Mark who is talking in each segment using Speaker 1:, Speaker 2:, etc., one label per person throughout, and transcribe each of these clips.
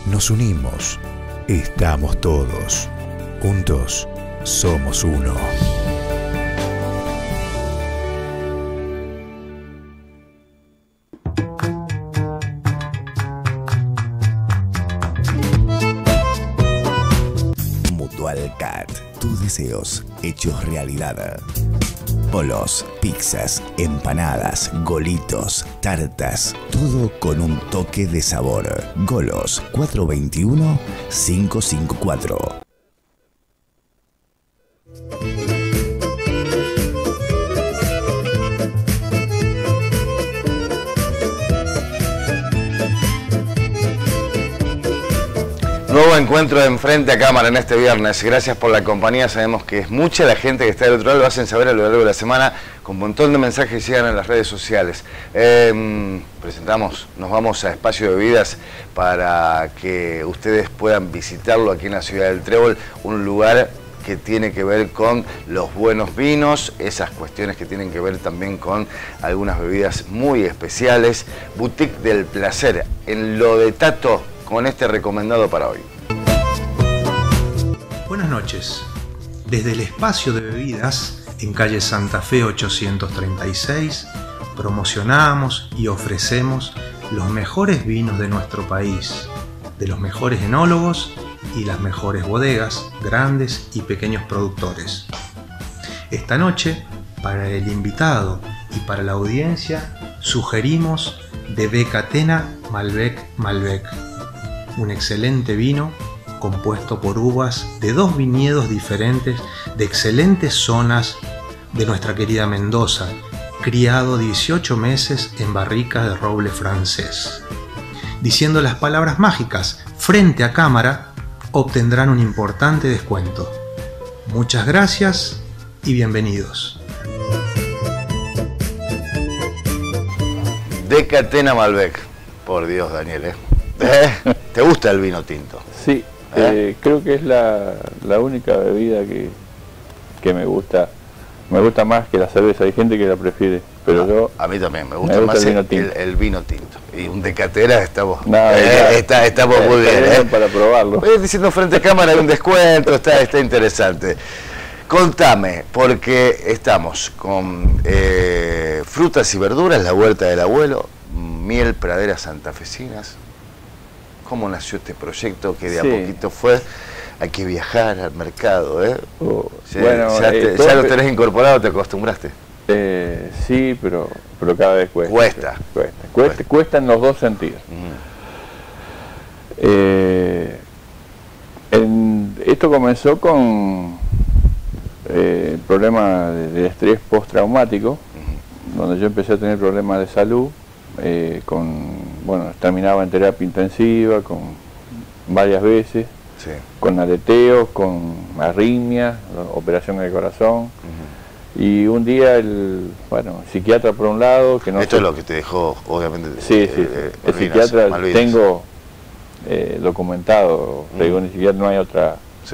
Speaker 1: nos unimos, estamos todos. Juntos somos uno. Mutualcat, tus deseos hechos realidad. Polos, pizzas, empanadas, golitos, tartas, todo con un toque de sabor. Golos 421-554.
Speaker 2: Nuevo encuentro de Enfrente a Cámara en este viernes. Gracias por la compañía. Sabemos que es mucha la gente que está del otro lado. Lo hacen saber a lo largo de la semana con un montón de mensajes que llegan en las redes sociales. Nos vamos a Espacio de Bebidas para que ustedes puedan visitarlo aquí en la ciudad del Trébol. Un lugar que tiene que ver con los buenos vinos, esas cuestiones que tienen que ver también con algunas bebidas muy especiales. Boutique del Placer, en Lo de Tato, con este recomendado para hoy.
Speaker 3: Buenas noches. Desde el Espacio de Bebidas, en calle Santa Fe 836, promocionamos y ofrecemos los mejores vinos de nuestro país, de los mejores enólogos y las mejores bodegas, grandes y pequeños productores. Esta noche, para el invitado y para la audiencia, sugerimos de Decatena Malbec Malbec, un excelente vino compuesto por uvas de 2 viñedos diferentes de excelentes zonas de nuestra querida Mendoza, criado 18 meses en barricas de roble francés. Diciendo las palabras mágicas frente a cámara, obtendrán un importante descuento. Muchas gracias y bienvenidos.
Speaker 2: Decatena Malbec. Por Dios, Daniel, ¿te gusta el vino tinto?
Speaker 4: Sí, creo que es la única bebida que me gusta. Me gusta más que la cerveza. Hay gente que la prefiere, pero
Speaker 2: a mí también me gusta más el vino tinto. Y un Decatena estamos muy bien.
Speaker 4: Para probarlo.
Speaker 2: Voy diciendo frente a cámara hay un descuento, está interesante. Contame, porque estamos con frutas y verduras, la huerta del abuelo, miel, praderas santafesinas. ¿Cómo nació este proyecto que de a poquito fue? Hay que viajar al mercado, ¿Ya lo tenés incorporado, te acostumbraste?
Speaker 4: Sí, pero cada vez cuesta. Cuesta en los dos sentidos. Esto comenzó con el problema de estrés postraumático, donde yo empecé a tener problemas de salud, terminaba en terapia intensiva varias veces, con aleteos, con arritmias, operación del corazón. Y un día el psiquiatra por un lado, que no
Speaker 2: esto es lo que te dejó, obviamente.
Speaker 4: El psiquiatra
Speaker 2: Malvinas.
Speaker 4: Tengo documentado, te digo, ni siquiera no hay otra.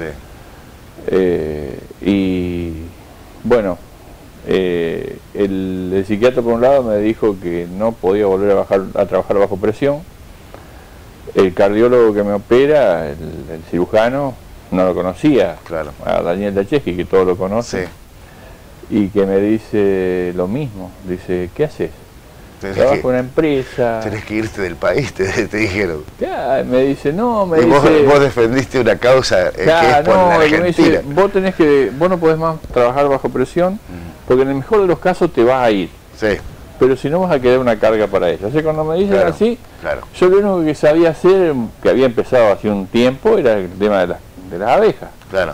Speaker 4: El psiquiatra por un lado me dijo que no podía volver a trabajar bajo presión. El cardiólogo que me opera, el cirujano, no lo conocía, a Daniel Dacheski, que todos lo conocen, y que me dice lo mismo. Dice, ¿qué haces? Trabajo en una empresa.
Speaker 2: Tenés que irte del país, te dijeron.
Speaker 4: Me dice, no, me
Speaker 2: dice... Vos defendiste una causa que es por la Argentina.
Speaker 4: Me dice, vos no podés más trabajar bajo presión, porque en el mejor de los casos te vas a ir. Pero si no vas a quedar una carga para ellos. O sea, cuando me dicen así, yo lo único que sabía hacer, que había empezado hace un tiempo, era el tema de las abejas.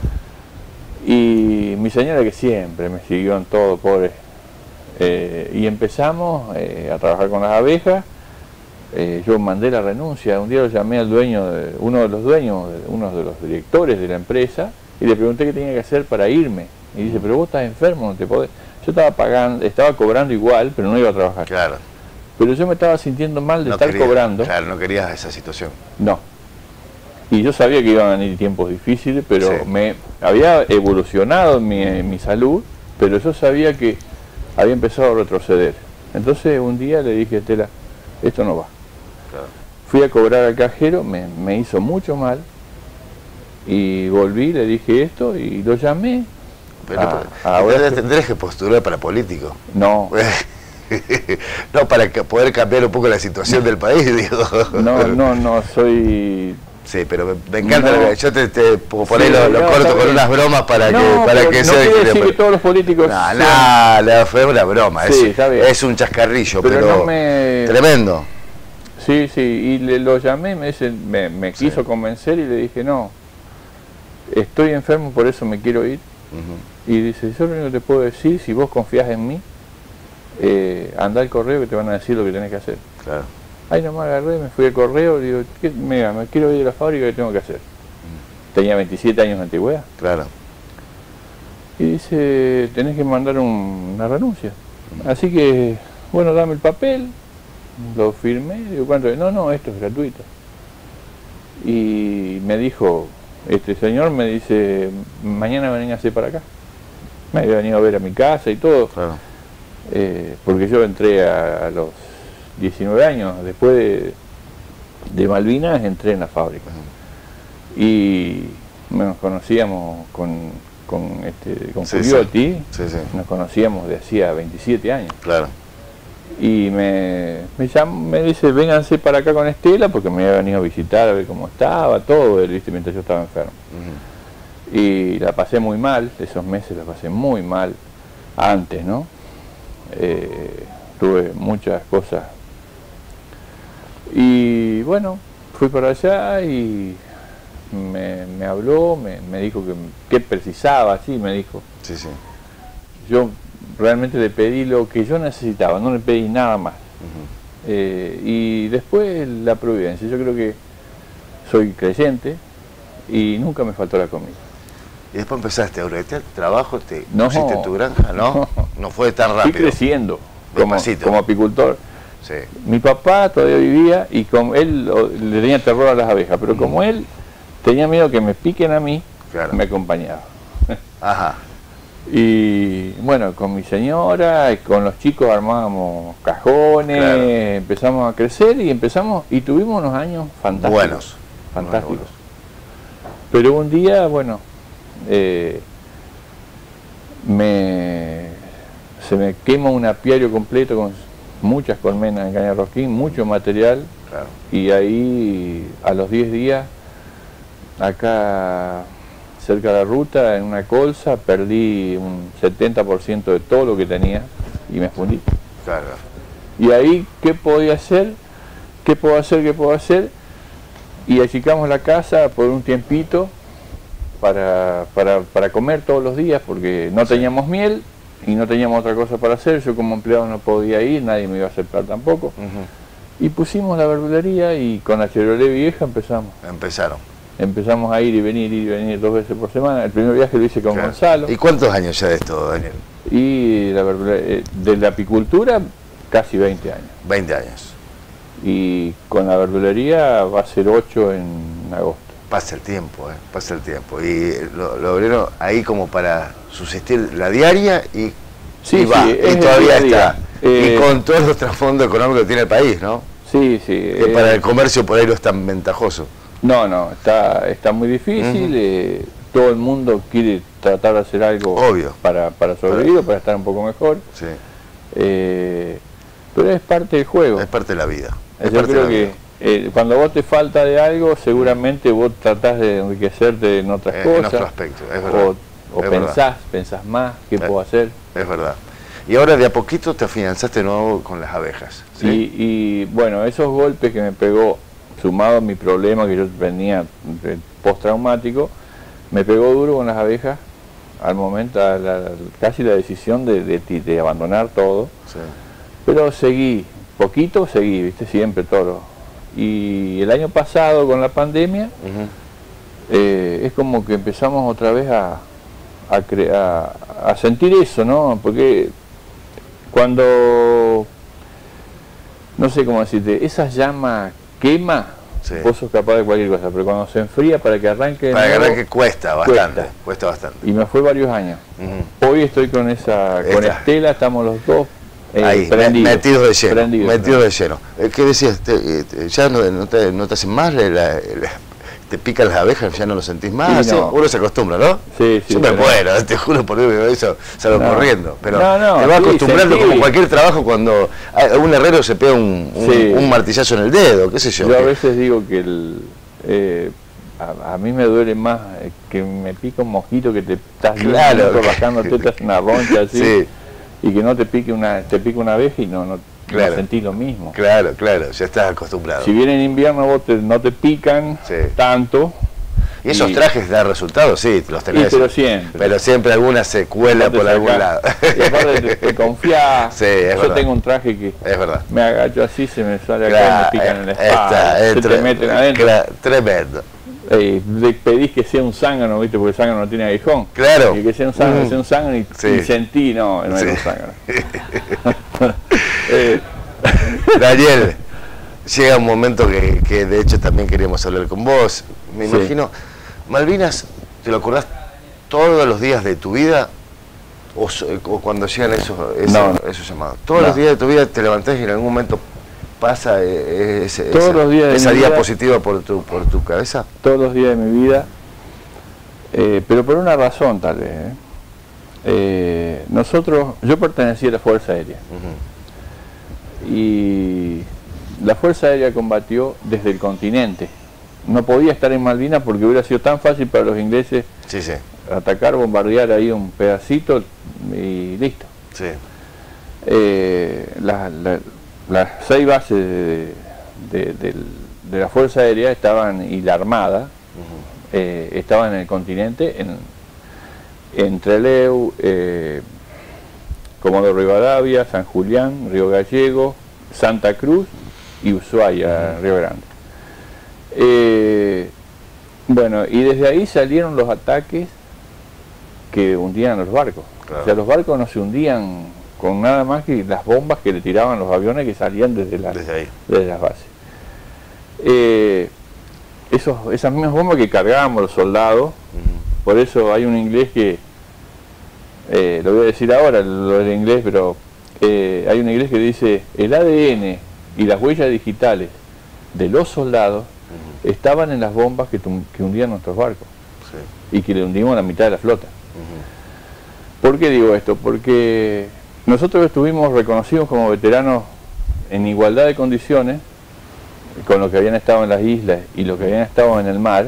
Speaker 4: Y mi señora, que siempre me siguió en todo, pobre. Y empezamos a trabajar con las abejas. Yo mandé la renuncia. Un día lo llamé al dueño, uno de los directores de la empresa, y le pregunté qué tenía que hacer para irme. Y dice, pero vos estás enfermo, no te podés. Yo estaba cobrando igual, pero no iba a trabajar. Pero yo me estaba sintiendo mal de estar cobrando.
Speaker 2: No querías esa situación.
Speaker 4: No. Y yo sabía que iban a venir tiempos difíciles, pero me había evolucionado mi salud, pero yo sabía que había empezado a retroceder. Entonces un día le dije a Estela, esto no va. fui a cobrar al cajero, me hizo mucho mal, y volví, le dije esto, y lo llamé.
Speaker 2: Pero ahora tendrás que postular para político.
Speaker 4: No.
Speaker 2: No, para poder cambiar un poco la situación del país, digo.
Speaker 4: No, soy...
Speaker 2: Sí, pero me encanta,
Speaker 4: no.
Speaker 2: Yo por ahí lo corto con unas bromas para que
Speaker 4: no
Speaker 2: sea...
Speaker 4: quiere decir que todos los políticos...
Speaker 2: No, fue una broma,
Speaker 4: sí,
Speaker 2: es un chascarrillo, pero
Speaker 4: no me...
Speaker 2: tremendo.
Speaker 4: Sí, y lo llamé, me quiso convencer y le dije, no, estoy enfermo, por eso me quiero ir. Y dice, yo lo único que te puedo decir, si vos confías en mí, anda al correo que te van a decir lo que tenés que hacer.
Speaker 2: Claro.
Speaker 4: Ahí nomás agarré, me fui al correo, digo, mira, me quiero ir de la fábrica, ¿qué tengo que hacer? Tenía 27 años de antigüedad.
Speaker 2: Claro.
Speaker 4: Y dice, tenés que mandar una renuncia. Así que, bueno, dame el papel, lo firmé, digo, ¿cuánto es? No, esto es gratuito. Y me dijo, este señor me dice, mañana véngase para acá. Me había venido a ver a mi casa y todo.
Speaker 2: Claro.
Speaker 4: Porque yo entré a los 19 años, después de Malvinas entré en la fábrica. Y nos conocíamos con Giuliotti, nos conocíamos de hacía 27 años.
Speaker 2: Claro.
Speaker 4: Y me dice, vénganse para acá con Estela, porque me había venido a visitar a ver cómo estaba, todo, ¿viste? Mientras yo estaba enfermo. Y la pasé muy mal, esos meses la pasé muy mal, antes, ¿no? Tuve muchas cosas. Y bueno, fui para allá y me habló, me dijo que precisaba, sí, me dijo.
Speaker 2: Sí.
Speaker 4: Yo realmente le pedí lo que yo necesitaba, no le pedí nada más. Y después la providencia, yo creo que soy creyente y nunca me faltó la comida.
Speaker 2: Y después empezaste a organizar trabajo, te
Speaker 4: No,
Speaker 2: pusiste en tu granja, ¿no? No fue tan rápido.
Speaker 4: Estoy creciendo como apicultor.
Speaker 2: Sí.
Speaker 4: Mi papá todavía vivía y como él le tenía terror a las abejas, pero como él tenía miedo que me piquen a mí,
Speaker 2: claro,
Speaker 4: me acompañaba.
Speaker 2: Ajá.
Speaker 4: Y bueno, con mi señora y con los chicos armábamos cajones, claro, empezamos a crecer y tuvimos unos años fantásticos.
Speaker 2: Buenos.
Speaker 4: Fantásticos. Buenos. Pero un día, bueno, se me quema un apiario completo con muchas colmenas en caña rosquín, mucho material, claro, y ahí a los 10 días, acá cerca de la ruta, en una colza, perdí un 70% de todo lo que tenía y me fundí.
Speaker 2: Claro.
Speaker 4: Y ahí, ¿qué podía hacer? ¿Qué puedo hacer? Y achicamos la casa por un tiempito para comer todos los días, porque no teníamos miel y no teníamos otra cosa para hacer. Yo como empleado no podía ir, nadie me iba a aceptar tampoco. Y pusimos la verdulería y con la Chevrolet vieja empezamos a ir y venir 2 veces por semana. El primer viaje lo hice con Gonzalo.
Speaker 2: ¿Y cuántos años ya de esto, Daniel?
Speaker 4: Y de la apicultura, casi 20 años.
Speaker 2: 20 años.
Speaker 4: Y con la verdulería va a ser 8 en agosto.
Speaker 2: Pasa el tiempo, pasa el tiempo. Y lo abrieron ahí como para subsistir la diaria y todavía está. Y con todos los trasfondos económicos que tiene el país, ¿no?
Speaker 4: Sí.
Speaker 2: Que para el comercio por ahí no es tan ventajoso.
Speaker 4: No, está muy difícil. Todo el mundo quiere tratar de hacer algo, obvio, para sobrevivir o para estar un poco mejor. Sí. Pero es parte del juego.
Speaker 2: Es parte de la vida.
Speaker 4: Yo creo que cuando vos te falta de algo, seguramente vos tratás de enriquecerte en otras cosas. En otro aspecto, es verdad. O pensás más, ¿qué puedo hacer?
Speaker 2: Es verdad. Y ahora de a poquito te afianzaste de nuevo con las abejas. ¿Sí?
Speaker 4: Y bueno, esos golpes que me pegó, sumado a mi problema que yo venía postraumático, me pegó duro con las abejas al momento, casi la decisión de abandonar todo. Sí. Pero seguí, viste, siempre todo. Y el año pasado con la pandemia, es como que empezamos otra vez a sentir eso, ¿no? Porque cuando, no sé cómo decirte, esa llama quema, vos sos capaz de cualquier cosa, pero cuando se enfría para que arranque...
Speaker 2: Para que arranque cuesta bastante.
Speaker 4: Y me fue varios años. Hoy estoy con Estela, estamos los dos
Speaker 2: ahí,
Speaker 4: prendido,
Speaker 2: metidos de lleno.
Speaker 4: prendido,
Speaker 2: Metidos de lleno. ¿Qué decías? ¿Ya no te hacen más? ¿Te pican las abejas? ¿Ya no lo sentís más?
Speaker 4: Sí, no.
Speaker 2: Uno se acostumbra, ¿no?
Speaker 4: Sí,
Speaker 2: Yo me muero, te juro por Dios, eso salgo corriendo. Pero
Speaker 4: No,
Speaker 2: te vas
Speaker 4: sí,
Speaker 2: acostumbrando
Speaker 4: sentí.
Speaker 2: como cualquier trabajo cuando un herrero se pega un martillazo en el dedo, qué sé yo.
Speaker 4: Yo a veces digo que a mí me duele más que me pica un mosquito que te estás bajando tetas una roncha así,
Speaker 2: Sí.
Speaker 4: y que no te pique una abeja y no sentís lo mismo.
Speaker 2: Claro, ya estás acostumbrado.
Speaker 4: Si viene en invierno vos no te pican tanto.
Speaker 2: ¿Y esos trajes dan resultados? Sí, los tenés.
Speaker 4: Pero siempre.
Speaker 2: Pero siempre alguna se cuela por algún lado.
Speaker 4: Y aparte te confías.
Speaker 2: Sí, es
Speaker 4: Yo
Speaker 2: verdad.
Speaker 4: tengo un traje que
Speaker 2: Es verdad.
Speaker 4: me agacho así, se me sale acá y me pican en la espalda. Se te meten adentro.
Speaker 2: Tremendo.
Speaker 4: Le pedís que sea un zángano, ¿viste? Porque el zángano no tiene aguijón.
Speaker 2: Claro.
Speaker 4: Y que sea un zángano, y sentí, no era un zángano.
Speaker 2: Daniel, llega un momento que de hecho también queríamos hablar con vos. Me imagino, Malvinas, ¿te lo acordás todos los días de tu vida? ¿O cuando llegan esos llamados? Todos los días de tu vida te levantás y en algún momento pasa esa diapositiva por tu cabeza.
Speaker 4: Todos los días de mi vida, pero por una razón tal vez. Yo pertenecía a la Fuerza Aérea. Y la Fuerza Aérea combatió desde el continente. No podía estar en Malvinas porque hubiera sido tan fácil para los ingleses atacar, bombardear ahí un pedacito y listo.
Speaker 2: Sí.
Speaker 4: Las 6 bases de la Fuerza Aérea estaban, y la Armada, estaban en el continente, en Trelew, Comodoro Rivadavia, San Julián, Río Gallego, Santa Cruz y Ushuaia, Río Grande. Bueno, y desde ahí salieron los ataques que hundían los barcos.
Speaker 2: Claro.
Speaker 4: O sea, los barcos no se hundían con nada más que las bombas que le tiraban los aviones que salían desde las bases. Esas mismas bombas que cargábamos los soldados, por eso hay un inglés que, lo voy a decir ahora, lo del inglés, pero hay un inglés que dice, el ADN y las huellas digitales de los soldados estaban en las bombas que hundían nuestros barcos y que le hundimos la mitad de la flota. ¿Por qué digo esto? Porque nosotros estuvimos reconocidos como veteranos en igualdad de condiciones con los que habían estado en las islas y los que habían estado en el mar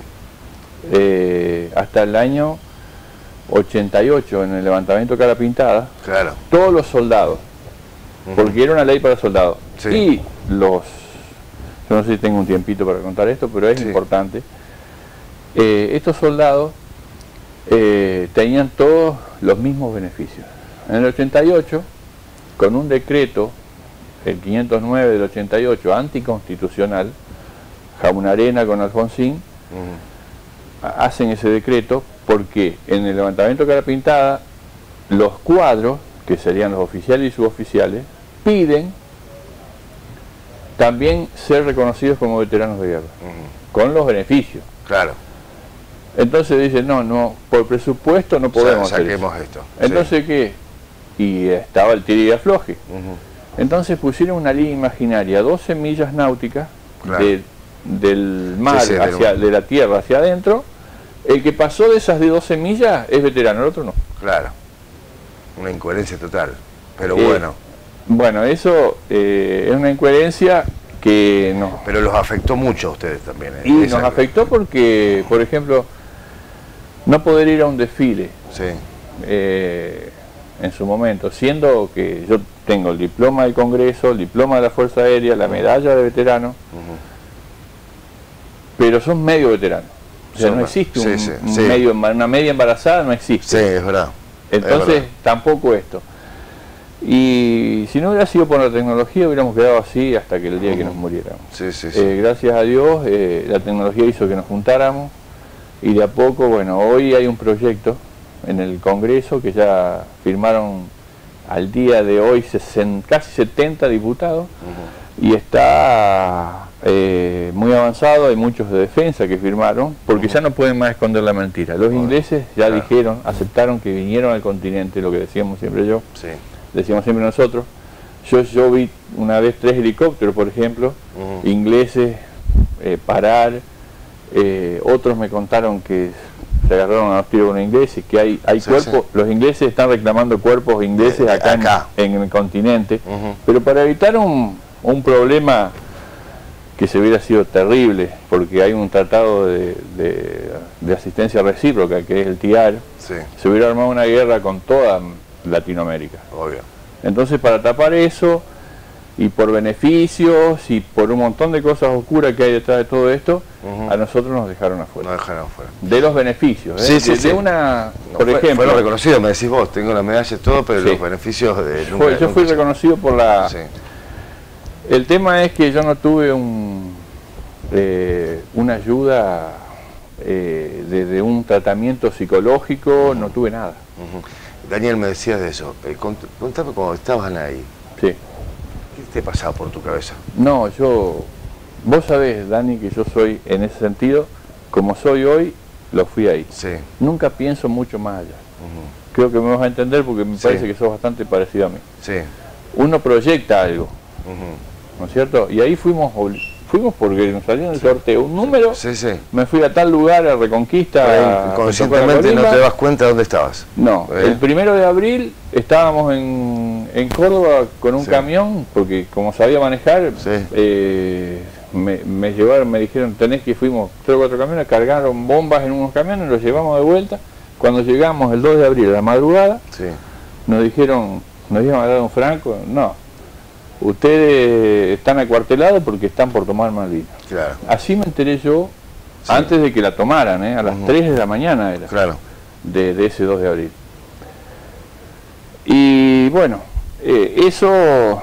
Speaker 4: hasta el año 88 en el levantamiento Cara Pintada.
Speaker 2: Claro.
Speaker 4: Todos los soldados, porque era una ley para soldados, y yo no sé si tengo un tiempito para contar esto, pero es importante. Estos soldados tenían todos los mismos beneficios. En el 88, con un decreto, el 509 del 88, anticonstitucional, Jaunarena con Alfonsín, hacen ese decreto porque en el levantamiento Cara Pintada, los cuadros, que serían los oficiales y suboficiales, piden también ser reconocidos como veteranos de guerra, con los beneficios.
Speaker 2: Claro.
Speaker 4: Entonces dicen, no, por presupuesto no podemos hacer eso.
Speaker 2: Esto.
Speaker 4: Entonces, ¿qué? Y estaba el tira y afloje. Entonces pusieron una línea imaginaria, 12 millas náuticas del mar, de la tierra hacia adentro. El que pasó de esas de 12 millas es veterano, el otro no.
Speaker 2: Claro. Una incoherencia total. Pero bueno.
Speaker 4: Bueno, eso es una incoherencia que no.
Speaker 2: Pero los afectó mucho a ustedes también.
Speaker 4: Y nos afectó porque, por ejemplo, no poder ir a un desfile en su momento, siendo que yo tengo el diploma del Congreso, el diploma de la Fuerza Aérea, la medalla de veterano, pero son medio veteranos. O sea, no existe una media embarazada, no existe.
Speaker 2: Sí, es verdad.
Speaker 4: Entonces, tampoco esto. Y si no hubiera sido por la tecnología, hubiéramos quedado así hasta que el día que nos muriéramos. Gracias a Dios, la tecnología hizo que nos juntáramos, y de a poco, bueno, hoy hay un proyecto en el Congreso que ya firmaron al día de hoy casi 70 diputados, y está muy avanzado. Hay muchos de defensa que firmaron, porque ya no pueden más esconder la mentira. Los ingleses ya dijeron, aceptaron que vinieron al continente, lo que decíamos siempre yo, decíamos siempre nosotros. Yo vi una vez 3 helicópteros, por ejemplo, ingleses parar, otros me contaron que se agarraron a los tiros con ingleses, que hay cuerpos, los ingleses están reclamando cuerpos ingleses acá. En el continente, pero para evitar un problema que se hubiera sido terrible, porque hay un tratado de asistencia recíproca, que es el TIAR, se hubiera armado una guerra con toda Latinoamérica.
Speaker 2: Obvio.
Speaker 4: Entonces, para tapar eso, y por beneficios, y por un montón de cosas oscuras que hay detrás de todo esto, a nosotros nos dejaron afuera.
Speaker 2: Nos dejaron afuera.
Speaker 4: De los beneficios,
Speaker 2: Sí.
Speaker 4: Una,
Speaker 2: no,
Speaker 4: por ejemplo...
Speaker 2: Fue lo reconocido, me decís vos, tengo la medalla y todo, pero los beneficios de...
Speaker 4: Yo fui reconocido por la... Sí. El tema es que yo no tuve una ayuda de un tratamiento psicológico, no tuve nada.
Speaker 2: Daniel, me decías de eso. Contame cuando estaban ahí.
Speaker 4: Sí.
Speaker 2: ¿Qué te pasaba por tu cabeza?
Speaker 4: No, vos sabés, Dani, que yo soy, en ese sentido, como soy hoy, lo fui ahí.
Speaker 2: Sí.
Speaker 4: Nunca pienso mucho más allá. Creo que me vas a entender porque me parece que sos bastante parecido a mí.
Speaker 2: Sí.
Speaker 4: Uno proyecta algo, ¿no es cierto? Y ahí fuimos porque nos salió en el sorteo un número, me fui a tal lugar, a Reconquista.
Speaker 2: Conscientemente no te das cuenta de dónde estabas.
Speaker 4: No, el 1 de abril estábamos en Córdoba con un camión, porque como sabía manejar, me llevaron, me dijeron, fuimos 3 o 4 camiones, cargaron bombas en unos camiones, los llevamos de vuelta. Cuando llegamos el 2 de abril a la madrugada, nos dijeron, nos iban a dar un franco, no. Ustedes están acuartelados porque están por tomar Malvinas.
Speaker 2: Claro.
Speaker 4: Así me enteré yo antes de que la tomaran, a las 3 de la mañana era, de ese 2 de abril. Y bueno, eso,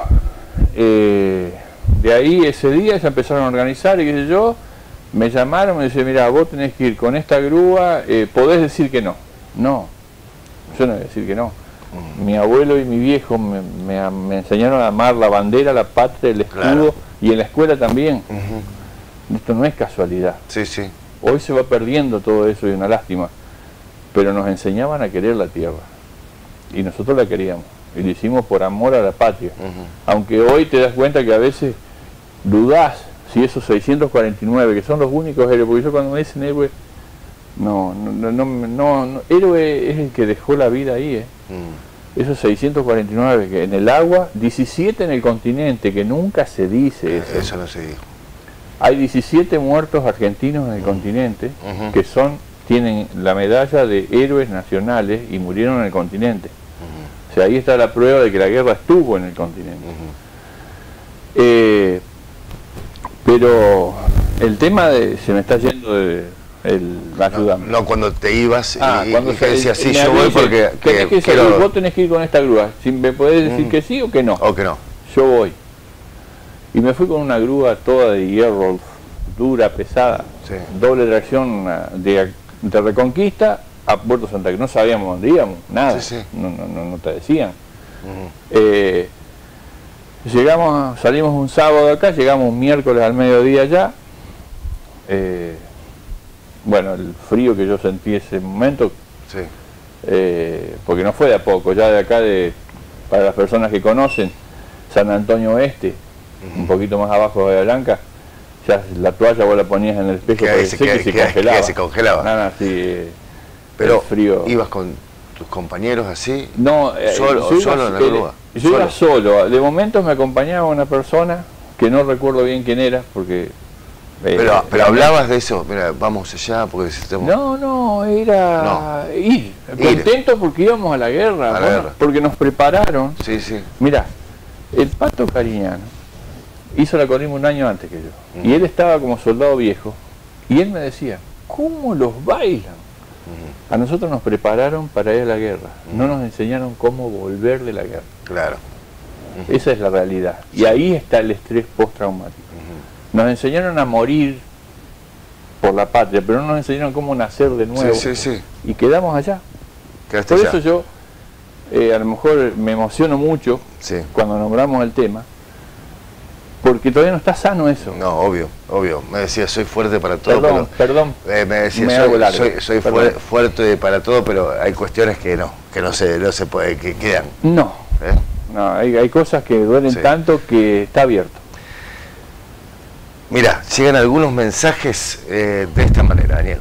Speaker 4: de ahí ese día ya empezaron a organizar y qué sé yo, me llamaron, me dice, mira, vos tenés que ir con esta grúa, podés decir que no. No, yo no voy a decir que no. Mi abuelo y mi viejo me enseñaron a amar la bandera, la patria, el escudo, y en la escuela también. Esto no es casualidad. Hoy se va perdiendo todo eso y una lástima, pero nos enseñaban a querer la tierra y nosotros la queríamos y lo hicimos por amor a la patria. Aunque hoy te das cuenta que a veces dudás si esos 649, que son los únicos héroes, porque yo cuando me dicen héroe, no, héroe es el que dejó la vida ahí, Esos 649 que en el agua, 17 en el continente, que nunca se dice
Speaker 2: eso no se dijo.
Speaker 4: Hay 17 muertos argentinos en el continente que tienen la medalla de héroes nacionales y murieron en el continente. O sea, ahí está la prueba de que la guerra estuvo en el continente. Pero el tema se me está yendo ayúdame.
Speaker 2: No, cuando te ibas y decías, sí,
Speaker 4: yo voy porque vos tenés que ir con esta grúa. Si me podés decir que sí o que no.
Speaker 2: O que no.
Speaker 4: Yo voy. Y me fui con una grúa toda de hierro, dura, pesada, doble tracción de Reconquista a Puerto Santa Cruz. No sabíamos dónde íbamos, nada. No te decían. Salimos un sábado de acá, llegamos un miércoles al mediodía allá. Bueno, el frío que yo sentí ese momento, porque no fue de a poco, ya de acá, para las personas que conocen, San Antonio Oeste, un poquito más abajo de Bahía Blanca, ya la toalla vos la ponías en el espejo
Speaker 2: que se congelaba. Pero frío. ¿Ibas con tus compañeros así?
Speaker 4: No,
Speaker 2: solo en la grúa.
Speaker 4: Yo iba solo, de momentos me acompañaba una persona que no recuerdo bien quién era, porque...
Speaker 2: Pero hablabas de eso, mira, vamos allá porque necesitamos...
Speaker 4: No, era ir. Contento porque íbamos a la guerra, porque nos prepararon. Mira, el Pato Cariñano hizo la Colima un año antes que yo, y él estaba como soldado viejo, y él me decía, ¿cómo los bailan? A nosotros nos prepararon para ir a la guerra, no nos enseñaron cómo volver de la guerra.
Speaker 2: Claro.
Speaker 4: Esa es la realidad, y ahí está el estrés postraumático. Nos enseñaron a morir por la patria, pero no nos enseñaron cómo nacer de nuevo. Y quedamos allá. Por eso yo, a lo mejor me emociono mucho cuando nombramos el tema, porque todavía no está sano eso.
Speaker 2: No, obvio. Me decía, soy fuerte para todo.
Speaker 4: Perdón.
Speaker 2: Me decía, soy fuerte para todo, pero hay cuestiones que no se puede, que quedan.
Speaker 4: No. No, hay cosas que duelen tanto que está abierto.
Speaker 2: Mira, llegan algunos mensajes de esta manera, Daniel.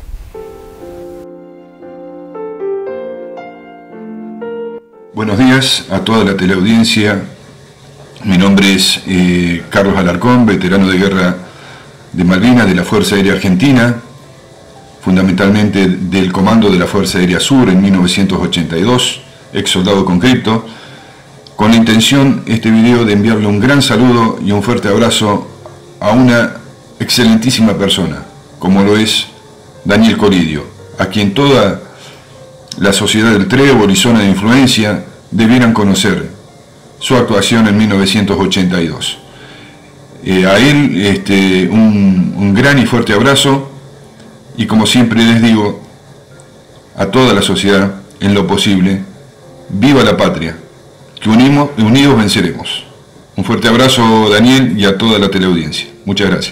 Speaker 5: Buenos días a toda la teleaudiencia. Mi nombre es Carlos Alarcón, veterano de guerra de Malvinas, de la Fuerza Aérea Argentina, fundamentalmente del Comando de la Fuerza Aérea Sur en 1982, ex soldado conscripto, con la intención este video de enviarle un gran saludo y un fuerte abrazo a una excelentísima persona, como lo es Daniel Coridio, a quien toda la sociedad del Trébol y zona de influencia debieran conocer su actuación en 1982. A él un gran y fuerte abrazo, y como siempre les digo a toda la sociedad, en lo posible, viva la patria, que unidos venceremos. Un fuerte abrazo, Daniel, y a toda la teleaudiencia. Muchas gracias.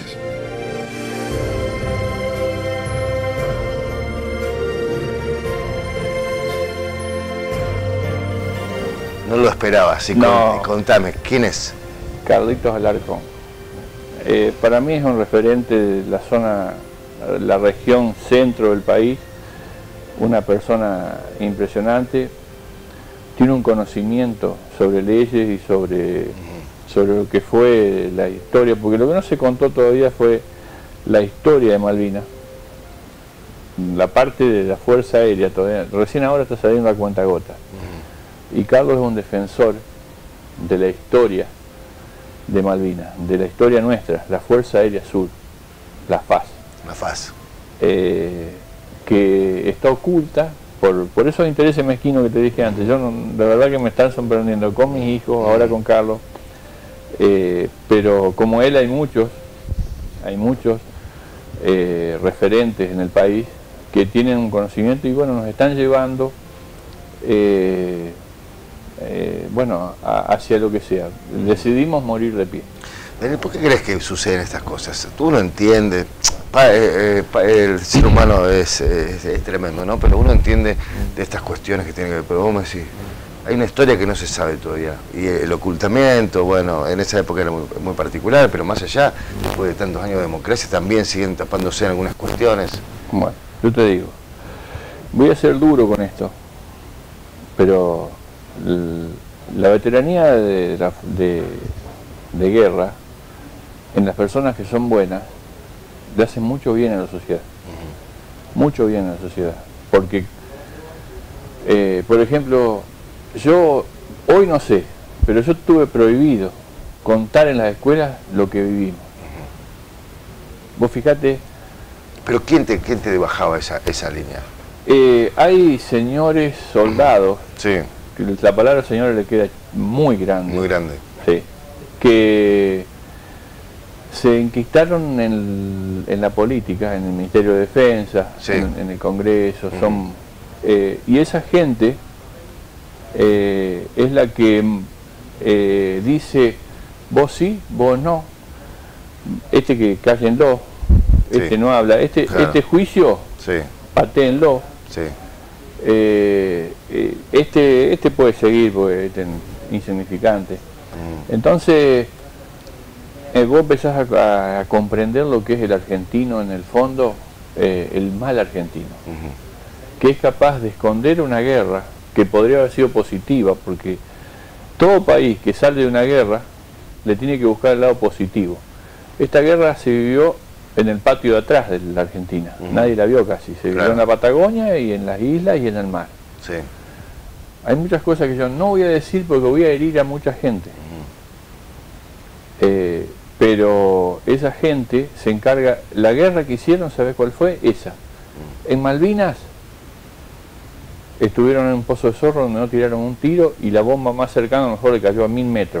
Speaker 2: No lo esperaba, así que
Speaker 4: No.
Speaker 2: contame, ¿quién es?
Speaker 4: Carlitos Alarcón. Para mí es un referente de la zona, la región centro del país, una persona impresionante, tiene un conocimiento sobre leyes y sobre lo que fue la historia, porque lo que no se contó todavía fue la historia de Malvinas, la parte de la Fuerza Aérea, todavía, recién ahora está saliendo a cuentagotas. Y Carlos es un defensor de la historia de Malvinas, de la historia nuestra, la Fuerza Aérea Sur, la FAS.
Speaker 2: La FAS.
Speaker 4: Que está oculta por esos intereses mezquinos que te dije antes. Yo la verdad que me están sorprendiendo con mis hijos, ahora con Carlos, pero como él hay muchos referentes en el país que tienen un conocimiento y bueno, nos están llevando hacia lo que sea. Decidimos morir de pie.
Speaker 2: Daniel, ¿por qué crees que suceden estas cosas? Tú no entiendes, el ser humano es tremendo, ¿no? Pero uno entiende de estas cuestiones que tienen que ver, pero vos me decís, hay una historia que no se sabe todavía, y el ocultamiento, bueno, en esa época era muy particular, pero más allá, después de tantos años de democracia, también siguen tapándose en algunas cuestiones.
Speaker 4: Bueno, yo te digo, voy a ser duro con esto, pero la veteranía de guerra en las personas que son buenas le hacen mucho bien a la sociedad, mucho bien a la sociedad, porque por ejemplo, yo hoy no sé, pero yo tuve prohibido contar en las escuelas lo que vivimos. Vos fijate.
Speaker 2: ¿Pero quién te bajaba esa línea?
Speaker 4: Hay señores soldados,
Speaker 2: sí,
Speaker 4: que la palabra señores le queda muy grande.
Speaker 2: Muy grande.
Speaker 4: Sí, que se enquistaron en la política, en el Ministerio de Defensa,
Speaker 2: sí,
Speaker 4: en el Congreso, y esa gente es la que dice, vos sí, vos no, que cállenlo,
Speaker 2: sí,
Speaker 4: no habla,
Speaker 2: claro,
Speaker 4: este juicio,
Speaker 2: sí,
Speaker 4: patéenlo,
Speaker 2: sí,
Speaker 4: este puede seguir porque es insignificante. Entonces vos empezás a comprender lo que es el argentino en el fondo, el mal argentino, que es capaz de esconder una guerra que podría haber sido positiva, porque todo país que sale de una guerra le tiene que buscar el lado positivo. Esta guerra se vivió en el patio de atrás de la Argentina, nadie la vio casi, se vivió en la Patagonia y en las islas y en el mar.
Speaker 2: Sí.
Speaker 4: Hay muchas cosas que yo no voy a decir porque voy a herir a mucha gente, pero esa gente se encarga, la guerra que hicieron, ¿sabes cuál fue? Esa. En Malvinas estuvieron en un pozo de zorro donde no tiraron un tiro y la bomba más cercana a lo mejor le cayó a 1000 metros.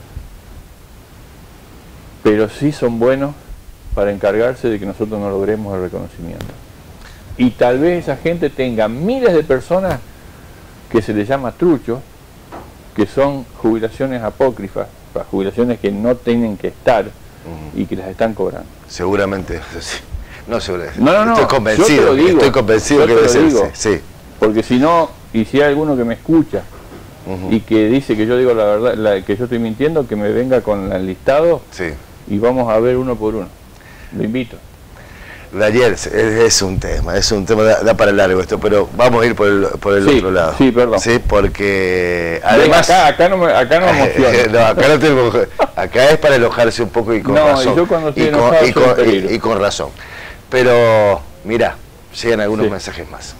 Speaker 4: Pero sí son buenos para encargarse de que nosotros no logremos el reconocimiento. Y tal vez esa gente tenga miles de personas que se les llama truchos, que son jubilaciones apócrifas, jubilaciones que no tienen que estar y que las están cobrando.
Speaker 2: Seguramente, sí. No, seguramente.
Speaker 4: No,
Speaker 2: estoy convencido,
Speaker 4: yo te lo digo,
Speaker 2: estoy convencido que debe ser, sí.
Speaker 4: Porque si no, y si hay alguno que me escucha y que dice que yo digo la verdad, que yo estoy mintiendo, que me venga con el listado y vamos a ver uno por uno. Lo invito.
Speaker 2: Daniel, es un tema, da para largo esto, pero vamos a ir por el otro lado.
Speaker 4: Sí, perdón.
Speaker 2: Sí, porque además...
Speaker 4: Acá no emociona.
Speaker 2: No, acá es para enojarse un poco y con razón.
Speaker 4: Y yo cuando estoy enojado
Speaker 2: y con razón. Pero, mirá, llegan algunos mensajes más.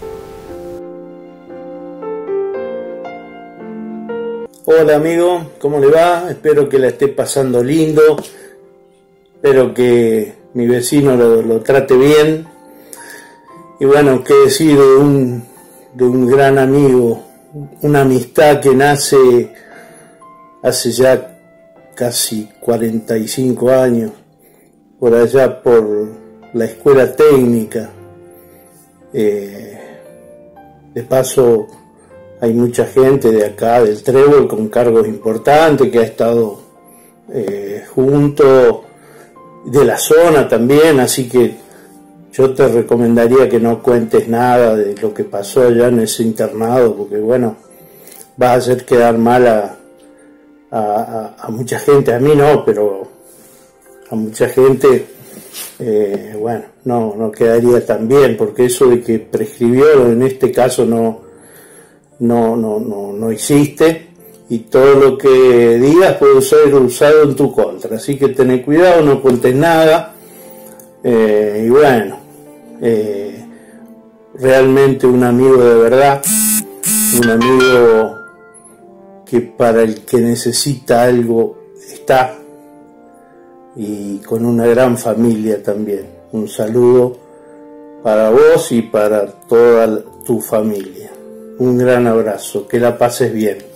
Speaker 6: Hola amigo, ¿cómo le va? Espero que la esté pasando lindo. Espero que mi vecino lo trate bien. Y bueno, qué decir de un gran amigo, una amistad que nace hace ya casi 45 años, por allá por la escuela técnica. De paso, hay mucha gente de acá, del Trébol, con cargos importantes, que ha estado junto, de la zona también, así que yo te recomendaría que no cuentes nada de lo que pasó allá en ese internado, porque bueno, vas a hacer quedar mal a mucha gente, a mí no, pero a mucha gente, bueno, no quedaría tan bien, porque eso de que prescribió en este caso no existe, y todo lo que digas puede ser usado en tu contra, así que ten cuidado, no cuentes nada. Y bueno, realmente un amigo de verdad, un amigo que para el que necesita algo está, y con una gran familia también. Un saludo para vos y para toda tu familia. Un gran abrazo, que la pases bien.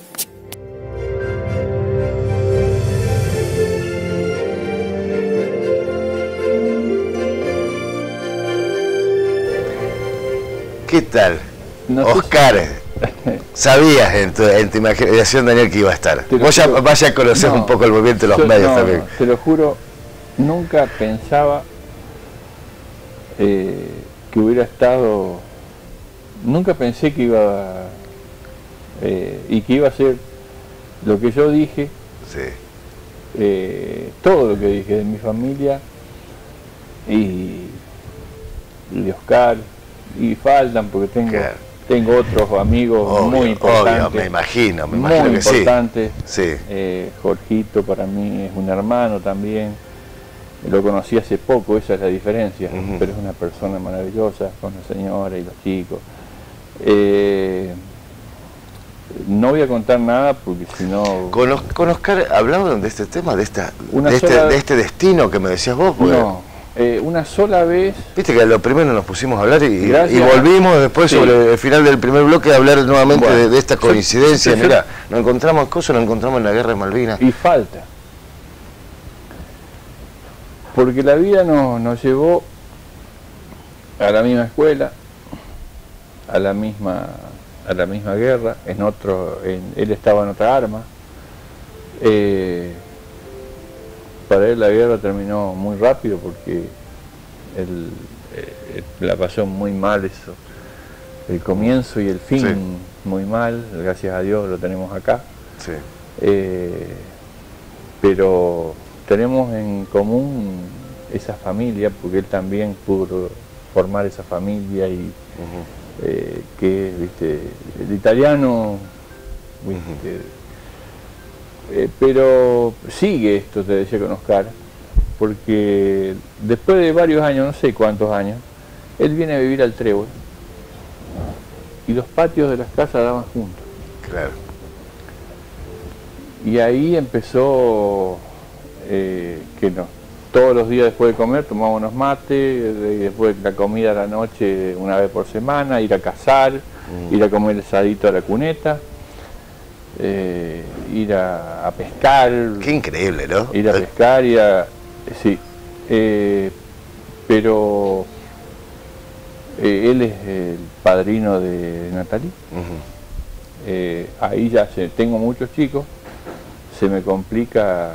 Speaker 2: ¿Qué tal? Oscar, sabías en tu imaginación, Daniel, que iba a estar. Vos ya vaya a conocer un poco el movimiento de los medios también.
Speaker 4: Te lo juro, nunca pensaba que hubiera estado, nunca pensé que iba y que iba a ser lo que yo dije, todo lo que dije de mi familia y de Oscar. Y faltan porque tengo otros amigos muy importantes.
Speaker 2: Obvio, me imagino
Speaker 4: muy
Speaker 2: que
Speaker 4: importantes.
Speaker 2: Sí.
Speaker 4: Jorgito para mí es un hermano también. Lo conocí hace poco, esa es la diferencia, pero es una persona maravillosa con la señora y los chicos. No voy a contar nada porque si no...
Speaker 2: Con Oscar hablaban de este tema, de este destino que me decías vos. Porque...
Speaker 4: No. Una sola vez.
Speaker 2: Viste que lo primero nos pusimos a hablar y volvimos después sobre el final del primer bloque a hablar nuevamente de esta coincidencia. Mirá, nos encontramos cosas, nos encontramos en la guerra de Malvinas.
Speaker 4: Y falta. Porque la vida nos llevó a la misma escuela, a la misma guerra, él estaba en otra arma. Para él la guerra terminó muy rápido porque él la pasó muy mal eso, el comienzo y el fin muy mal, gracias a Dios lo tenemos acá. Pero tenemos en común esa familia, porque él también pudo formar esa familia y que, viste, el italiano, viste, pero sigue esto, te decía con Oscar, porque después de varios años, no sé cuántos años, él viene a vivir al Trébol y los patios de las casas daban juntos.
Speaker 2: Claro.
Speaker 4: Y ahí empezó todos los días después de comer tomábamos mates, después la comida a la noche una vez por semana, ir a cazar, ir a comer asadito a la cuneta. Ir a pescar.
Speaker 2: Qué increíble, ¿no?
Speaker 4: Ir a pescar, sí. Pero él es el padrino de Natalie. Ahí ya tengo muchos chicos, se me complica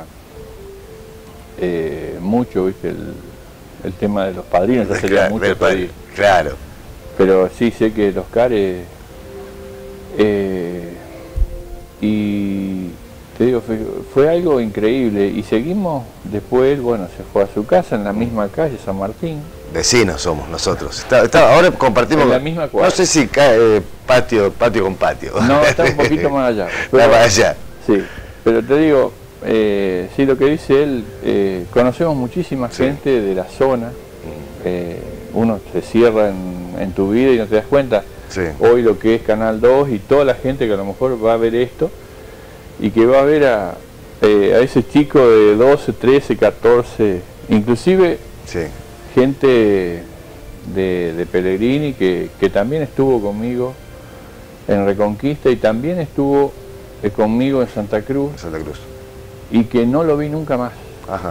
Speaker 4: mucho, ¿viste? El tema de los padrinos, ya sería mucho pedir.
Speaker 2: Claro.
Speaker 4: Pero sí sé que el Oscar y te digo, fue algo increíble. Y seguimos, después, bueno, se fue a su casa en la misma calle, San Martín.
Speaker 2: Vecinos somos nosotros. Ahora compartimos
Speaker 4: en la misma cuadra.
Speaker 2: No sé si patio con patio.
Speaker 4: No, está un poquito más allá.
Speaker 2: Pero, está más allá.
Speaker 4: Sí, pero te digo, sí, lo que dice él, conocemos muchísima gente de la zona. Uno se cierra en tu vida y no te das cuenta.
Speaker 2: Sí.
Speaker 4: Hoy lo que es Canal 2 y toda la gente que a lo mejor va a ver esto y que va a ver a ese chico de 12, 13, 14, inclusive
Speaker 2: sí,
Speaker 4: gente de Pellegrini que también estuvo conmigo en Reconquista y también estuvo conmigo en Santa Cruz.
Speaker 2: Santa Cruz.
Speaker 4: Y que no lo vi nunca más.
Speaker 2: Ajá.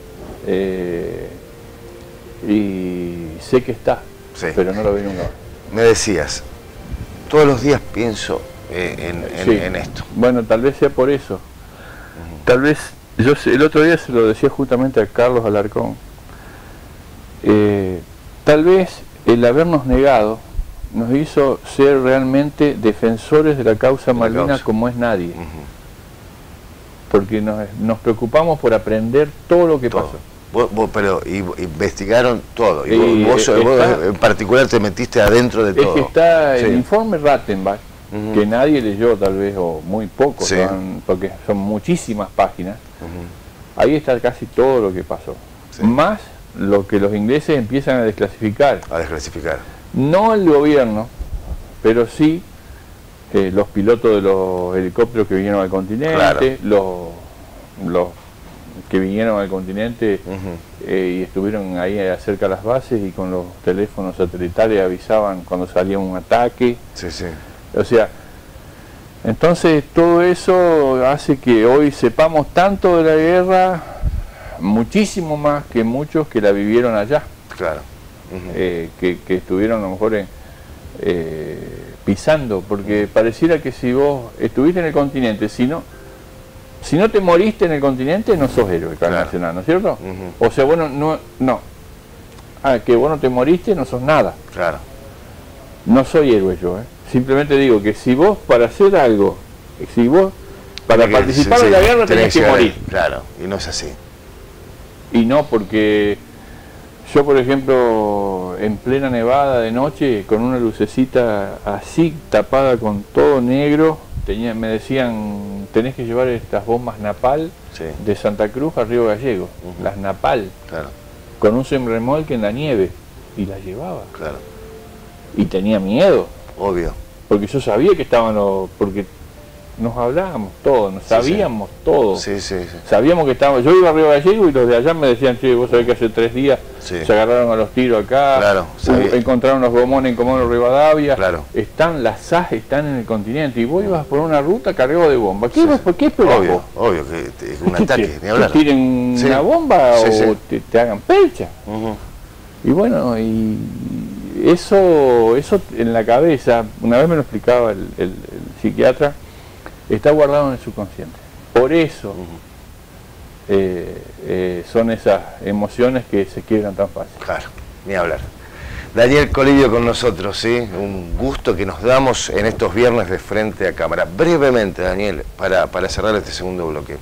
Speaker 4: Y sé que está,
Speaker 2: sí,
Speaker 4: pero no lo vi nunca más.
Speaker 2: Me decías, todos los días pienso
Speaker 4: sí,
Speaker 2: en esto.
Speaker 4: Bueno, tal vez sea por eso. Tal vez, yo el otro día se lo decía justamente a Carlos Alarcón, tal vez el habernos negado nos hizo ser realmente defensores de la causa Malvinas como es nadie. Porque nos preocupamos por aprender todo lo que pasó.
Speaker 2: Pero investigaron todo, y vos en particular te metiste adentro de todo.
Speaker 4: Es que está
Speaker 2: sí,
Speaker 4: el informe Rattenbach, que nadie leyó tal vez, o muy pocos,
Speaker 2: sí,
Speaker 4: porque son muchísimas páginas. Ahí está casi todo lo que pasó. Sí. Más lo que los ingleses empiezan a desclasificar.
Speaker 2: A desclasificar.
Speaker 4: No el gobierno, pero sí los pilotos de los helicópteros que vinieron al continente, claro, los que vinieron al continente y estuvieron ahí cerca de las bases y con los teléfonos satelitales avisaban cuando salía un ataque.
Speaker 2: Sí, sí.
Speaker 4: O sea, entonces todo eso hace que hoy sepamos tanto de la guerra, muchísimo más que muchos que la vivieron allá.
Speaker 2: Claro.
Speaker 4: Que estuvieron a lo mejor pisando, porque pareciera que si vos estuviste en el continente, si no te moriste en el continente, no sos héroe, claro, nacional, ¿no es cierto? O sea, bueno, no. Que vos no te moriste, no sos nada.
Speaker 2: Claro.
Speaker 4: No soy héroe yo, Simplemente digo que si vos para hacer algo, si vos para participar en la guerra tenés que morir.
Speaker 2: Claro, y no es así.
Speaker 4: Y no, porque yo, por ejemplo, en plena nevada de noche, con una lucecita así, tapada con todo negro, me decían, tenés que llevar estas bombas napal, sí, de Santa Cruz a Río Gallego, las napal,
Speaker 2: claro,
Speaker 4: con un semremolque en la nieve, y las llevaba.
Speaker 2: Claro.
Speaker 4: Y tenía miedo.
Speaker 2: Obvio.
Speaker 4: Porque yo sabía que estaban porque nos hablábamos todos, nos sabíamos todo.
Speaker 2: Sí, sí, sí.
Speaker 4: Sabíamos que estábamos, yo iba a Río Gallego y los de allá me decían, che, vos sabés que hace 3 días se agarraron a los tiros acá,
Speaker 2: claro,
Speaker 4: encontraron los gomones en Comodoro Rivadavia,
Speaker 2: claro,
Speaker 4: las SAS están en el continente, y vos ibas por una ruta cargado de bombas. ¿Qué ibas? ¿Por qué esperás?
Speaker 2: Obvio, que un ataque, ni hablar.
Speaker 4: ¿Te tiren una bomba o te hagan percha? Y bueno, y eso en la cabeza, una vez me lo explicaba el psiquiatra, está guardado en el subconsciente. Por eso son esas emociones que se quiebran tan fácil.
Speaker 2: Claro, ni hablar. Daniel Colidio con nosotros, ¿sí? Un gusto que nos damos en estos viernes de Frente a Cámara. Brevemente, Daniel, para cerrar este segundo bloque.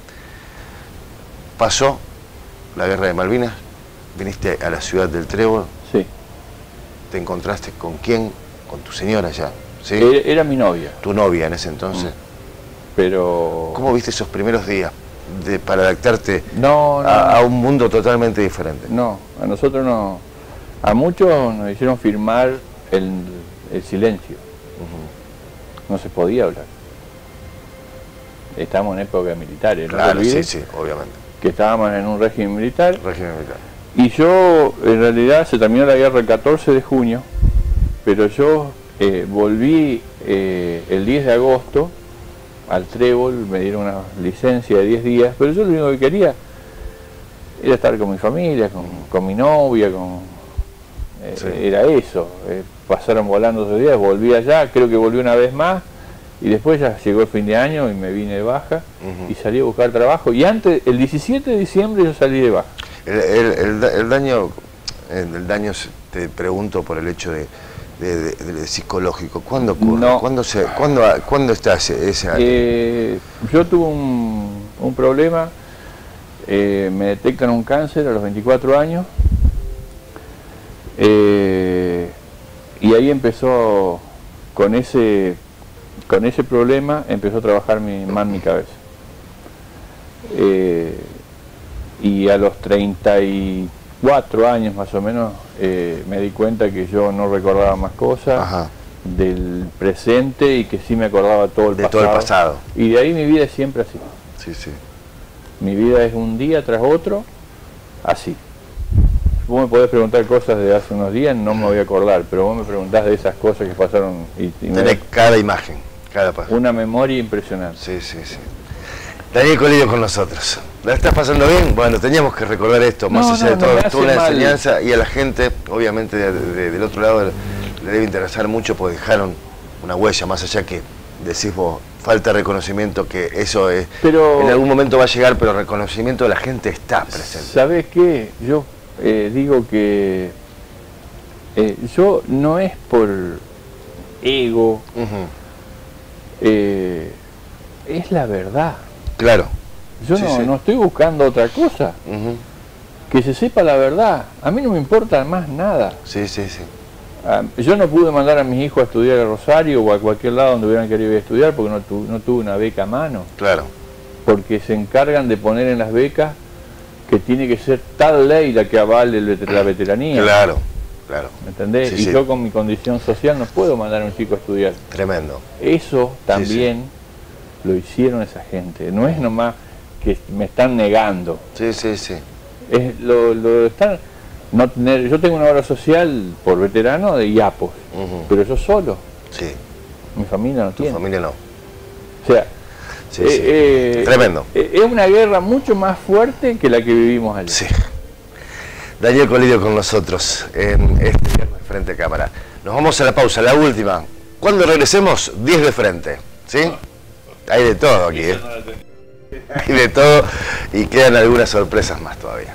Speaker 2: Pasó la guerra de Malvinas, viniste a la ciudad del Trébol.
Speaker 4: Sí.
Speaker 2: ¿Te encontraste con quién? Con tu señora ya, ¿sí?
Speaker 4: Era mi novia.
Speaker 2: Tu novia en ese entonces.
Speaker 4: Pero...
Speaker 2: ¿Cómo viste esos primeros días para adaptarte
Speaker 4: no,
Speaker 2: a un mundo totalmente diferente?
Speaker 4: No, a nosotros no. A muchos nos hicieron firmar el silencio. No se podía hablar. Estábamos en época militar, ¿no?
Speaker 2: Claro, sí, obviamente.
Speaker 4: Que estábamos en un régimen militar.
Speaker 2: Régimen militar.
Speaker 4: Y yo, en realidad, se terminó la guerra el 14 de junio, pero yo volví el 10 de agosto al Trébol, me dieron una licencia de 10 días, pero yo lo único que quería era estar con mi familia, con mi novia, era eso. Pasaron volando 2 días, volví allá, creo que volví una vez más, y después ya llegó el fin de año y me vine de baja y salí a buscar trabajo, y antes, el 17 de diciembre yo salí de baja.
Speaker 2: El daño, te pregunto por el hecho de de psicológico? ¿Cuándo ocurre?
Speaker 4: No.
Speaker 2: ¿Cuándo está ese?
Speaker 4: Yo tuve un problema, me detectan un cáncer a los 24 años, y ahí empezó, con ese problema, empezó a trabajar más mi cabeza. Y a los 34 años más o menos me di cuenta que yo no recordaba más cosas.
Speaker 2: Ajá.
Speaker 4: Del presente y que sí me acordaba todo el
Speaker 2: pasado.
Speaker 4: Y de ahí mi vida es siempre así.
Speaker 2: Sí, sí.
Speaker 4: Mi vida es un día tras otro, así. Vos me podés preguntar cosas de hace unos días, no me voy a acordar, pero vos me preguntás de esas cosas que pasaron y
Speaker 2: tenés cada imagen, cada paso.
Speaker 4: Una memoria impresionante.
Speaker 2: Sí, sí, sí. Daniel Colidio con nosotros. ¿La estás pasando bien? Bueno, teníamos que recordar esto, más allá de toda una enseñanza, y a la gente, obviamente del otro lado le debe interesar mucho, porque dejaron una huella, más allá que decís vos, falta reconocimiento, que eso es, pero en algún momento va a llegar, pero el reconocimiento de la gente está presente.
Speaker 4: ¿Sabés qué? Yo digo que yo no es por ego, es la verdad.
Speaker 2: Claro.
Speaker 4: Yo no estoy buscando otra cosa. Que se sepa la verdad. A mí no me importa más nada.
Speaker 2: Sí, sí, sí.
Speaker 4: Yo no pude mandar a mis hijos a estudiar a Rosario o a cualquier lado donde hubieran querido estudiar porque no tuve una beca a mano.
Speaker 2: Claro.
Speaker 4: Porque se encargan de poner en las becas que tiene que ser tal ley la que avale la veteranía.
Speaker 2: Claro, claro.
Speaker 4: ¿Me entendés?
Speaker 2: Sí,
Speaker 4: y yo con mi condición social no puedo mandar a un chico a estudiar.
Speaker 2: Tremendo.
Speaker 4: Eso también lo hicieron esa gente. No es nomás que me están negando.
Speaker 2: Sí, sí, sí.
Speaker 4: Es lo están... No tener, yo tengo una obra social por veterano de IAPOS, pero yo solo.
Speaker 2: Sí.
Speaker 4: Mi familia no tiene.
Speaker 2: Tu familia no.
Speaker 4: O sea,
Speaker 2: tremendo.
Speaker 4: Es una guerra mucho más fuerte que la que vivimos allí.
Speaker 2: Sí. Daniel Colidio con nosotros en este viernes Frente a Cámara. Nos vamos a la pausa, la última. Cuando regresemos, 10 de frente. ¿Sí? Hay de todo aquí, ¿eh? Hay de todo y quedan algunas sorpresas más todavía.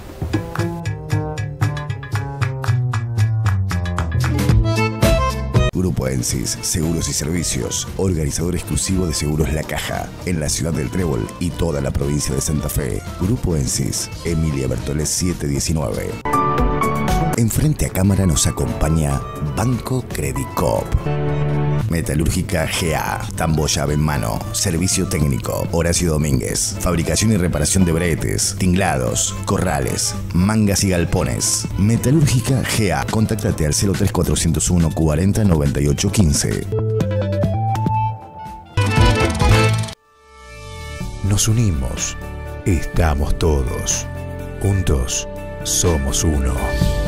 Speaker 1: Grupo Ensis, Seguros y Servicios, organizador exclusivo de Seguros La Caja, en la ciudad del Trébol y toda la provincia de Santa Fe. Grupo Ensis, Emilia Bertolés 719. En Frente a Cámara nos acompaña Banco Credit Coop. Metalúrgica GA, tambo llave en mano, servicio técnico, Horacio Domínguez, fabricación y reparación de bretes, tinglados, corrales, mangas y galpones. Metalúrgica GA, contáctate al 03401 40 98 15. Nos unimos, estamos todos, juntos somos uno.